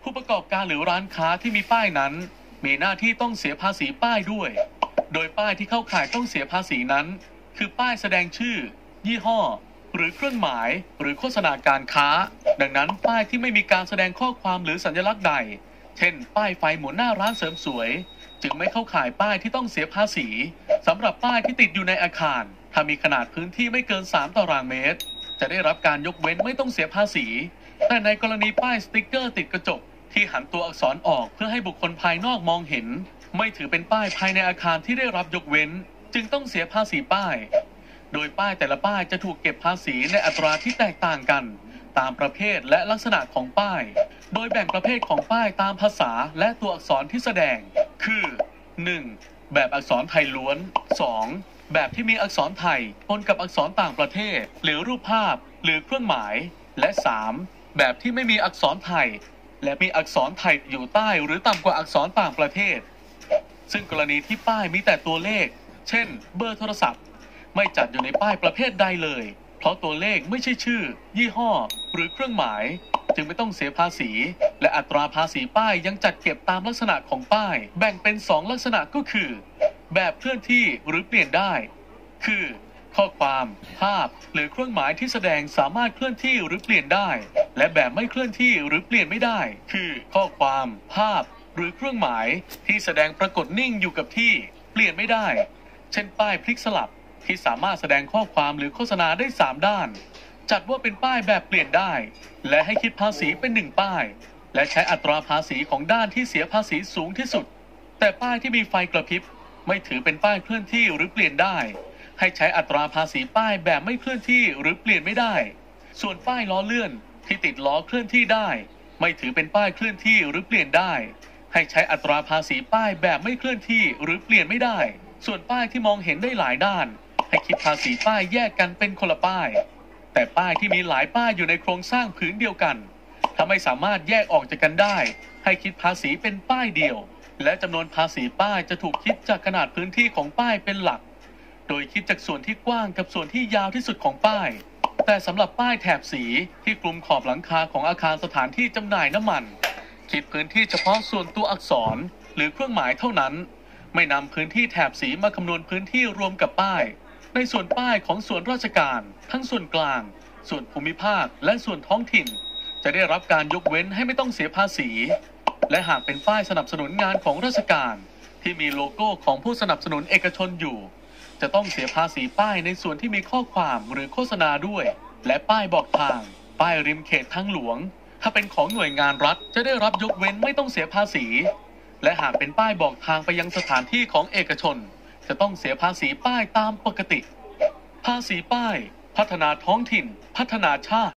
ผู้ประกอบการหรือร้านค้าที่มีป้ายนั้นมีหน้าที่ต้องเสียภาษีป้ายด้วยโดยป้ายที่เข้าข่ายต้องเสียภาษีนั้นคือป้ายแสดงชื่อยี่ห้อหรือเครื่องหมายหรือโฆษณาการค้าดังนั้นป้ายที่ไม่มีการแสดงข้อความหรือสัญลักษณ์ใดเช่นป้ายไฟหมุนหน้าร้านเสริมสวยจึงไม่เข้าข่ายป้ายที่ต้องเสียภาษีสำหรับป้ายที่ติดอยู่ในอาคารถ้ามีขนาดพื้นที่ไม่เกิน3ตารางเมตรจะได้รับการยกเว้นไม่ต้องเสียภาษีแต่ในกรณีป้ายสติ๊กเกอร์ติดกระจกที่หันตัวอักษรออกเพื่อให้บุคคลภายนอกมองเห็นไม่ถือเป็นป้ายภายในอาคารที่ได้รับยกเว้นจึงต้องเสียภาษีป้ายโดยป้ายแต่ละป้ายจะถูกเก็บภาษีในอัตราที่แตกต่างกันตามประเภทและลักษณะของป้ายโดยแบ่งประเภทของป้ายตามภาษาและตัวอักษรที่แสดงคือ 1. แบบอักษรไทยล้วน 2. แบบที่มีอักษรไทยปนกับอักษรต่างประเทศหรือรูปภาพหรือเครื่องหมายและ 3. แบบที่ไม่มีอักษรไทยและมีอักษรไทยอยู่ใต้หรือต่ำกว่าอักษรต่างประเทศซึ่งกรณีที่ป้ายมีแต่ตัวเลขเช่นเบอร์โทรศัพท์ไม่จัดอยู่ในป้ายประเภทใดเลยเพราะตัวเลขไม่ใช่ชื่อยี่ห้อหรือเครื่องหมายจึงไม่ต้องเสียภาษีและอัตราภาษีป้ายยังจัดเก็บตามลักษณะของป้ายแบ่งเป็น2ลักษณะก็คือแบบเคลื่อนที่หรือเปลี่ยนได้คือข้อความภาพหรือเครื่องหมายที่แสดงสามารถเคลื่อนที่หรือเปลี่ยนได้และแบบไม่เคลื่อนที่หรือเปลี่ยนไม่ได้คือข้อความภาพหรือเครื่องหมายที่แสดงปรากฏนิ่งอยู่กับที่เปลี่ยนไม่ได้เช่นป้ายพลิกสลับที่สามารถแสดงข้อความหรือโฆษณาได้3ด้านจัดว่าเป็นป้ายแบบเปลี่ยนได้และให้คิดภาษีเป็น1ป้ายและใช้อัตราภาษีของด้านที่เสียภาษีสูงที่สุดแต่ป้ายที่มีไฟกระพริบไม่ถือเป็นป้ายเคลื่อนที่หรือเปลี่ยนได้ให้ใช้อัตราภาษีป้ายแบบไม่เคลื่อนที่หรือเปลี่ยนไม่ได้ส่วนป้ายล้อเลื่อนที่ติดล้อเคลื่อนที่ได้ไม่ถือเป็นป้ายเคลื่อนที่หรือเปลี่ยนได้ให้ใช้อัตราภาษีป้ายแบบไม่เคลื่อนที่หรือเปลี่ยนไม่ได้ส่วนป้ายที่มองเห็นได้หลายด้านให้คิดภาษีป้ายแยกกันเป็นคนละป้ายแต่ป้ายที่มีหลายป้ายอยู่ในโครงสร้างผืนเดียวกันถ้าไม่สามารถแยกออกจากกันได้ให้คิดภาษีเป็นป้ายเดียวและจำนวนภาษีป้ายจะถูกคิดจากขนาดพื้นที่ของป้ายเป็นหลักโดยคิดจากส่วนที่กว้างกับส่วนที่ยาวที่สุดของป้ายแต่สำหรับป้ายแถบสีที่คลุมขอบหลังคาของอาคารสถานที่จำหน่ายน้ำมันคิดพื้นที่เฉพาะส่วนตัวอักษรหรือเครื่องหมายเท่านั้นไม่นำพื้นที่แถบสีมาคำนวณพื้นที่รวมกับป้ายในส่วนป้ายของส่วนราชการทั้งส่วนกลางส่วนภูมิภาคและส่วนท้องถิ่นจะได้รับการยกเว้นให้ไม่ต้องเสียภาษีและหากเป็นป้ายสนับสนุนงานของราชการที่มีโลโก้ของผู้สนับสนุนเอกชนอยู่จะต้องเสียภาษีป้ายในส่วนที่มีข้อความหรือโฆษณาด้วยและป้ายบอกทางป้ายริมเขตทางหลวงถ้าเป็นของหน่วยงานรัฐจะได้รับยกเว้นไม่ต้องเสียภาษีและหากเป็นป้ายบอกทางไปยังสถานที่ของเอกชนจะต้องเสียภาษีป้ายตามปกติภาษีป้ายพัฒนาท้องถิ่นพัฒนาชาติ